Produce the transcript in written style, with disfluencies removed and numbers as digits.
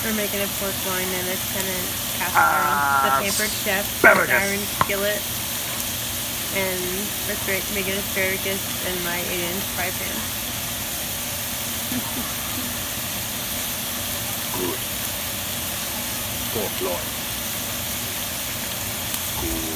We're making a pork loin in a 10-inch cast iron, the Pampered Chef cast iron skillet, and we're making asparagus in my 8-inch fry pan. Good. Pork loin. Good.